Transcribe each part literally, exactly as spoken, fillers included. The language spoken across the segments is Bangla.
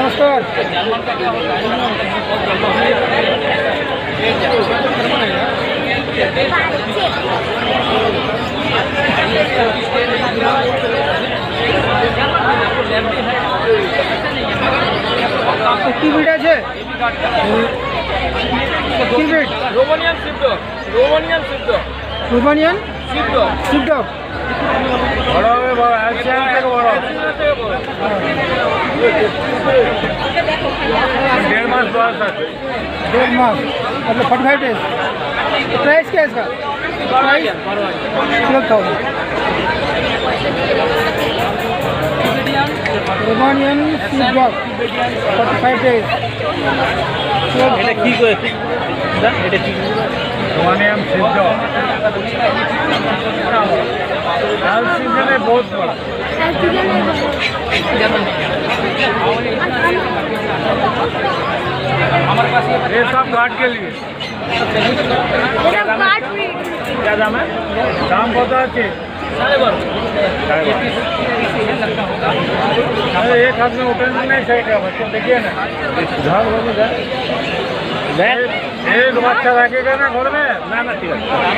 नमस्कार। কি ব্রিড আছে? কি breed? Romanian sheepdog. Romanian sheepdog. Romanian sheepdog. Sheepdog. बड़ा है बड़ा है चार तक बड़ा डेढ़ मास बाद तक डेढ़ मास मतलब फोर्टी फाइव डेज। प्राइस क्या है इसका? Price twelve thousand. Romanian sheepdog forty five days. এটা কি করে এটা কি रोमानियन शीपडॉग लाल सीजन है बहुत बड़ा हमारे पास ये सब गार्ड के लिए क्या दाम है? दाम बहुत अच्छे साढ़े बारह अरे एक हाथ में उठने नहीं चाहिए बच्चों देखिए ना झाड़ हो जाए एक बच्चा रखेगा ना घर में ना ना ठीक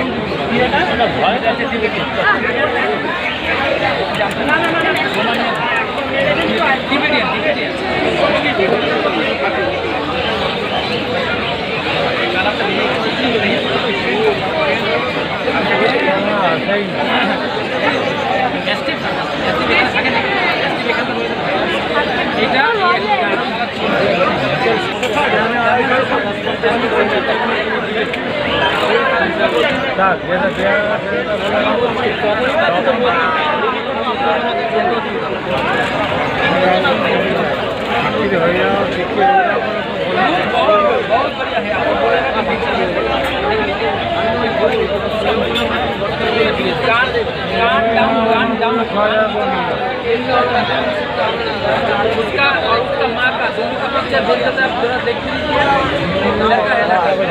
उसका और उसका माँ का दोनों का पिक्चर देख सकते हैं जरा देख लीजिए लड़का है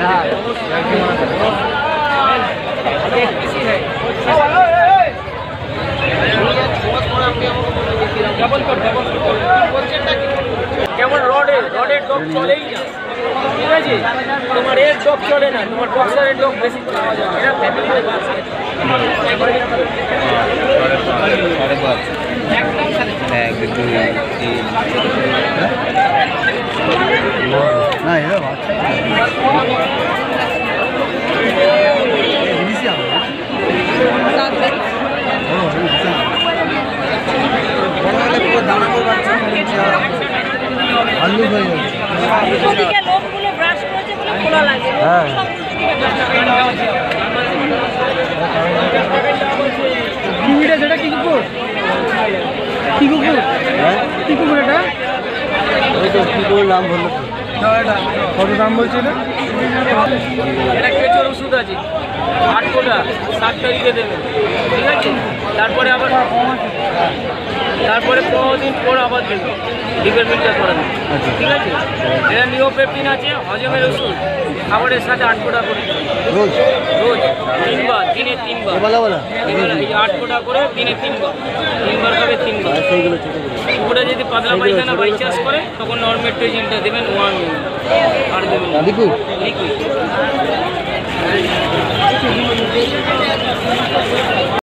एक किसी है डबल कोट डबल कोट কেমন রডে রডের ডগ চলেই না ঠিক আছে তোমার এর ডগ চলে না তোমার বক্সারের ডগ বেশি পাওয়া যায় এরা ফ্যামিলিতে বাস একদম এক দুই তিন না এরা বাচ্চা জিনিসই হবে দানা করে বাচ্চা আলু হয়ে যাবে ওদিকে লোকগুলো ব্রাশ করেছে বলে খোলা লাগে হ্যাঁ কি মিটা সেটা কি কুকুর কি কুকুর হ্যাঁ কি কুকুর এটা ওই তো কুকুর নাম বললো কত দাম বলছিল এটা কেচোর ওষুধ আছে আট কোটা সাত তারিখে দেবে ঠিক আছে তারপরে আবার তারপরে পনেরো দিন পর আবার দেবে ডিপার্টমেন্টটা করানো ঠিক আছে এটা নিওপেপটিন আছে হজমের ওষুধ খাবারের সাথে আট কোটা করে রোজ রোজ তিনবার দিনে তিনবার এই আট কোটা করে দিনে তিনবার তিনবার খাবে তিনবার সেইগুলো কুকুরে যদি পাতলা পায়খানা বাই চাষ করে তখন নরমেট্রোজিনটা দেবেন ওয়ান আর দেবেন লিকুইড লিকুইড